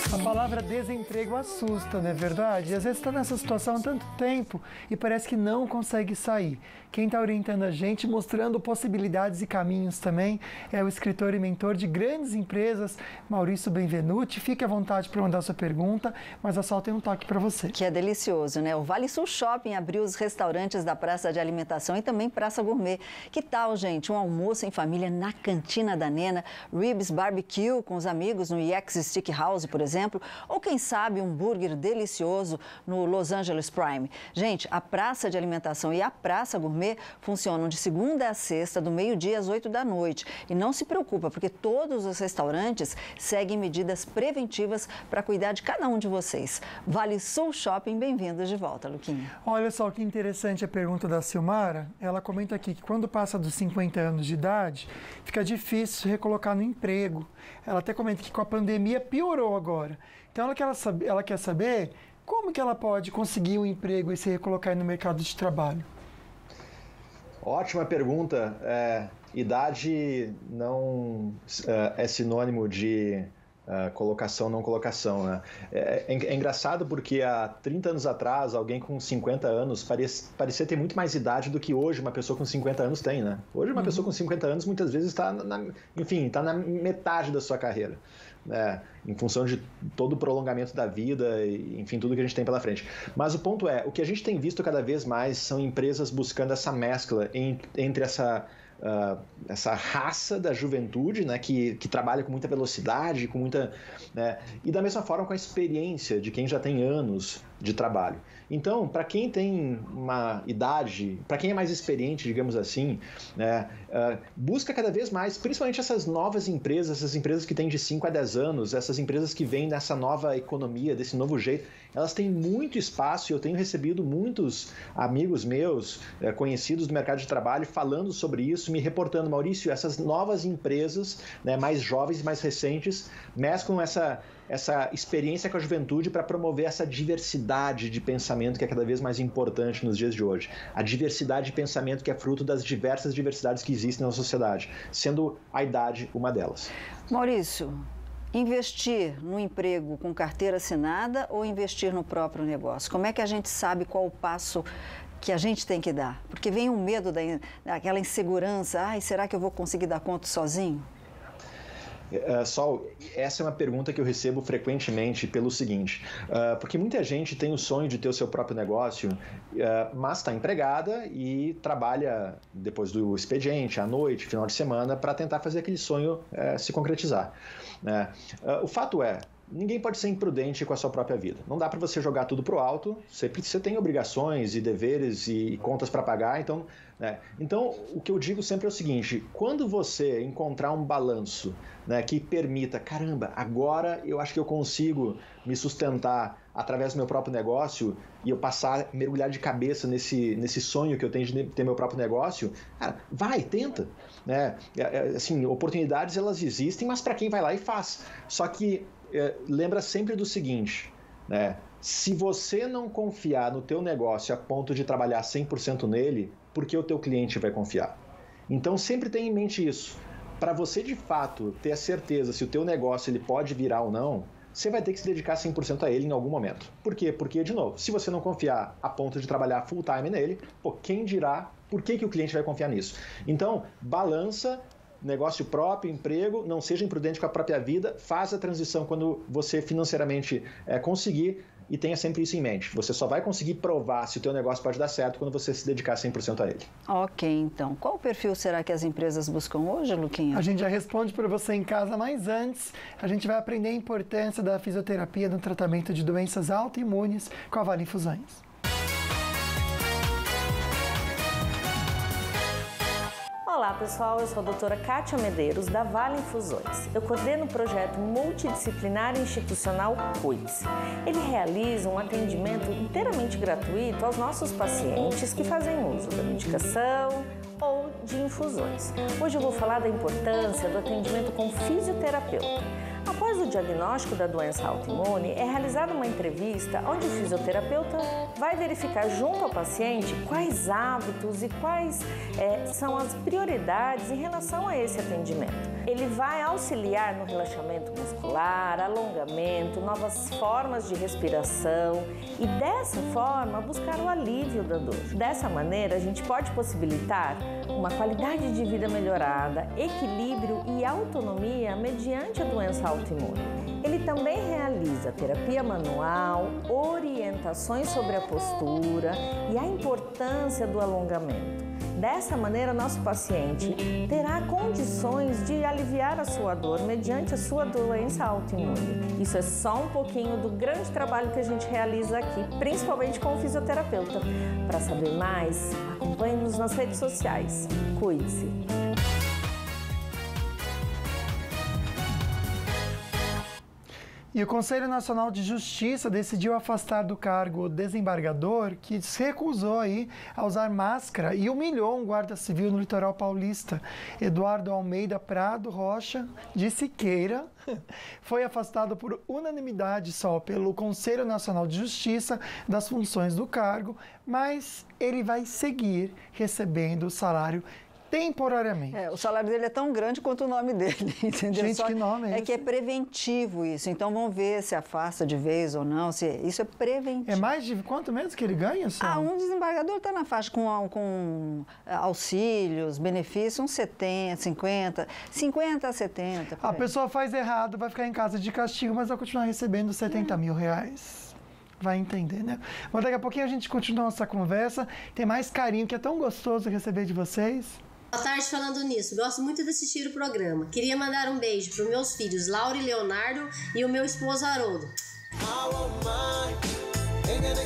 A palavra desemprego assusta, não é verdade? Às vezes está nessa situação há tanto tempo e parece que não consegue sair. Quem está orientando a gente, mostrando possibilidades e caminhos também, é o escritor e mentor de grandes empresas, Maurício Benvenuti. Fique à vontade para mandar sua pergunta, mas a Sol tem um toque para você. Que é delicioso, né? O Vale Sul Shopping abriu os restaurantes da Praça de Alimentação e também Praça Gourmet. Que tal, gente? Um almoço em família na Cantina da Nena, Ribs Barbecue com os amigos no EX Stick House, por exemplo, ou quem sabe um hambúrguer delicioso no Los Angeles Prime. Gente, a Praça de Alimentação e a Praça Gourmet funcionam de segunda a sexta, do meio-dia às 8 da noite. E não se preocupa, porque todos os restaurantes seguem medidas preventivas para cuidar de cada um de vocês. Vale Sul Shopping, bem-vindos de volta, Luquinha. Olha só que interessante a pergunta da Silmara. Ela comenta aqui que quando passa dos 50 anos de idade, fica difícil se recolocar no emprego. Ela até comenta que com a pandemia piorou agora. Então ela quer saber como que ela pode conseguir um emprego e se recolocar no mercado de trabalho. Ótima pergunta. Idade não é sinônimo de colocação, não colocação, né? É engraçado porque há 30 anos atrás, alguém com 50 anos parecia ter muito mais idade do que hoje uma pessoa com 50 anos tem, né? Hoje uma pessoa com 50 anos muitas vezes está na metade da sua carreira, né? Em função de todo o prolongamento da vida, e, enfim, tudo que a gente tem pela frente. Mas o ponto é, o que a gente tem visto cada vez mais são empresas buscando essa mescla entre essa raça da juventude, né, que trabalha com muita velocidade, com muita, né, e da mesma forma com a experiência de quem já tem anos de trabalho. Então, para quem tem uma idade, para quem é mais experiente, digamos assim, né, busca cada vez mais, principalmente essas novas empresas, essas empresas que têm de 5 a 10 anos, essas empresas que vêm dessa nova economia, desse novo jeito, elas têm muito espaço e eu tenho recebido muitos amigos meus, conhecidos do mercado de trabalho, falando sobre isso, me reportando, Maurício, essas novas empresas, né, mais jovens, mais recentes, mesclam essa experiência com a juventude para promover essa diversidade de pensamento que é cada vez mais importante nos dias de hoje. A diversidade de pensamento que é fruto das diversas diversidades que existem na sociedade, sendo a idade uma delas. Maurício, investir no emprego com carteira assinada ou investir no próprio negócio? Como é que a gente sabe qual o passo que a gente tem que dar? Porque vem um medo daquela insegurança, será que eu vou conseguir dar conta sozinho? Sol, essa é uma pergunta que eu recebo frequentemente pelo seguinte, porque muita gente tem o sonho de ter o seu próprio negócio, mas está empregada e trabalha depois do expediente, à noite, final de semana, para tentar fazer aquele sonho se concretizar. O fato é, ninguém pode ser imprudente com a sua própria vida. Não dá para você jogar tudo pro alto. Você tem obrigações e deveres e contas para pagar. Então, o que eu digo sempre é o seguinte: quando você encontrar um balanço, né, que permita, caramba, agora eu acho que eu consigo me sustentar através do meu próprio negócio e eu mergulhar de cabeça nesse sonho que eu tenho de ter meu próprio negócio, cara, vai, tenta, né? Assim, oportunidades elas existem, mas para quem vai lá e faz. Só que lembra sempre do seguinte, né? Se você não confiar no teu negócio a ponto de trabalhar 100% nele, por que o teu cliente vai confiar? Então sempre tenha em mente isso. Para você de fato ter a certeza se o teu negócio ele pode virar ou não, você vai ter que se dedicar 100% a ele em algum momento. Por quê? Porque, de novo, se você não confiar a ponto de trabalhar full time nele, quem dirá por que o cliente vai confiar nisso? Então, balança negócio próprio, emprego, não seja imprudente com a própria vida, faz a transição quando você financeiramente conseguir e tenha sempre isso em mente. Você só vai conseguir provar se o teu negócio pode dar certo quando você se dedicar 100% a ele. Ok, então. Qual perfil será que as empresas buscam hoje, Luquinha? A gente já responde para você em casa, mas antes a gente vai aprender a importância da fisioterapia no tratamento de doenças autoimunes com a Vale Infusões. Olá pessoal, eu sou a doutora Kátia Medeiros da Vale Infusões. Eu coordeno o projeto multidisciplinar e institucional Cuide-se. Ele realiza um atendimento inteiramente gratuito aos nossos pacientes que fazem uso da medicação ou de infusões. Hoje eu vou falar da importância do atendimento com fisioterapeuta. Após o diagnóstico da doença autoimune, é realizada uma entrevista onde o fisioterapeuta vai verificar junto ao paciente quais hábitos e quais são as prioridades em relação a esse atendimento. Ele vai auxiliar no relaxamento muscular, alongamento, novas formas de respiração e dessa forma buscar o alívio da dor. Dessa maneira, a gente pode possibilitar uma qualidade de vida melhorada, equilíbrio e autonomia mediante a doença autoimune. Ele também realiza terapia manual, orientações sobre a postura e a importância do alongamento. Dessa maneira, nosso paciente terá condições de aliviar a sua dor mediante a sua doença autoimune. Isso é só um pouquinho do grande trabalho que a gente realiza aqui, principalmente com o fisioterapeuta. Para saber mais, acompanhe-nos nas redes sociais. Cuide-se! E o Conselho Nacional de Justiça decidiu afastar do cargo o desembargador que se recusou aí a usar máscara e humilhou um guarda civil no litoral paulista. Eduardo Almeida Prado Rocha de Siqueira foi afastado por unanimidade só pelo Conselho Nacional de Justiça das funções do cargo, mas ele vai seguir recebendo o salário temporariamente. O salário dele é tão grande quanto o nome dele, entendeu? Gente, que nome é esse? É que é preventivo isso, então vamos ver se afasta de vez ou não, se isso é preventivo. É mais de quanto mesmo que ele ganha, senhor? Um desembargador está na faixa com auxílios, benefícios, uns 70, 50 a 70. A pessoa faz errado, vai ficar em casa de castigo, mas vai continuar recebendo 70 mil reais. Vai entender, né? Mas daqui a pouquinho a gente continua nossa conversa. Tem mais carinho, que é tão gostoso receber de vocês. Boa tarde, falando nisso. Gosto muito de assistir o programa. Queria mandar um beijo para os meus filhos Laura e Leonardo e o meu esposo Haroldo.